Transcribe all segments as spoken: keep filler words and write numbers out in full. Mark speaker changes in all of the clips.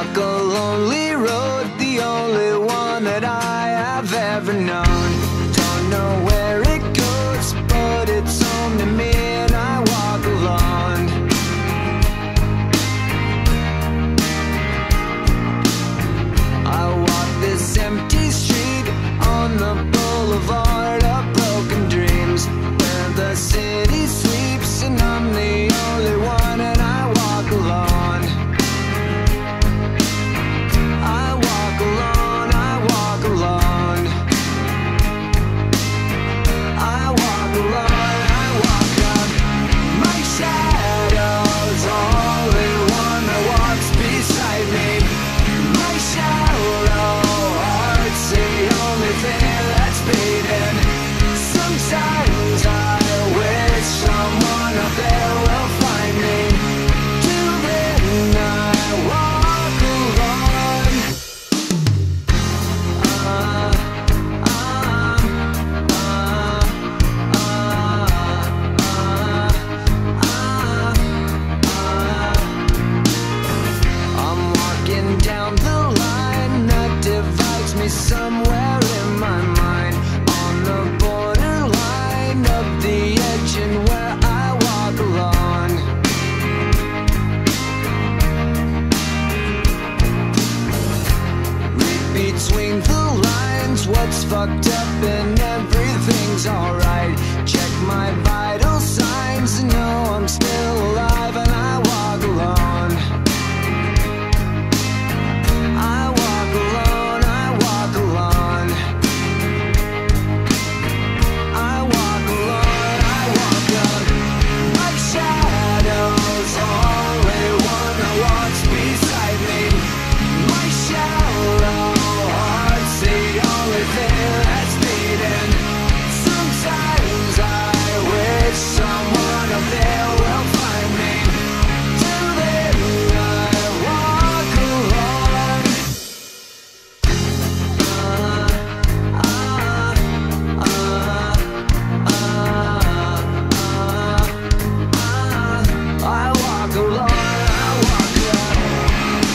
Speaker 1: walk a lonely road, the only one that I have ever known. Don't know where it goes, but it's home to me, and I walk alone. I walk this empty street on the boulevard of broken dreams, where the city sleeps and I'm the only one, and I walk alone. I walk alone, I walk alone. I walk alone, I walk up. My shadow's only one that walks beside me. My shallow heart's the only thing that's beating. Sometimes I wish someone up there will find me. Till then I walk alone. Uh, uh, uh, uh, uh, uh. I'm walking down the line that divides me somewhere in my mind, on the borderline of the edge and where I walk alone. Read between the lines what's fucked up and everything's alright. Check my vital signs and know I'm still alive, and I walk alone. I walk alone, I walk alone. I walk alone, I walk up. My shadow's only one that walks beside me. My shallow heart's the only thing that's beating. Sometimes I wish someone up there will find me. Till then I walk alone. Uh, uh, uh, I walk alone, I walk alone.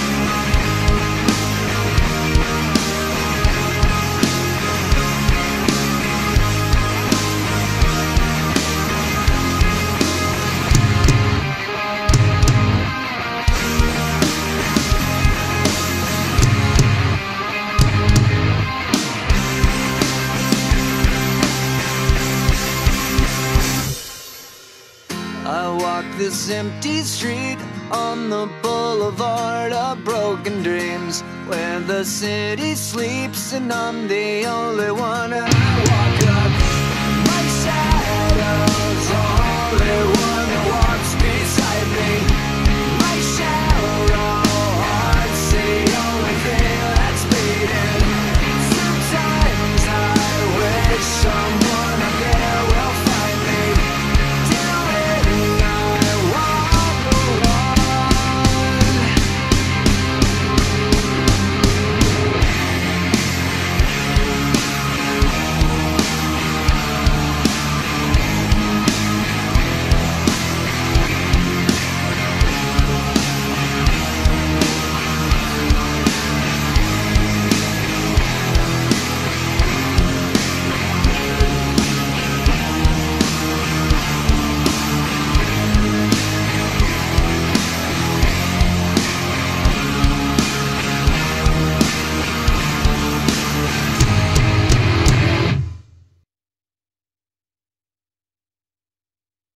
Speaker 1: I walk this empty street on the boulevard of broken dreams, where the city sleeps and I'm the only one, and I walk up.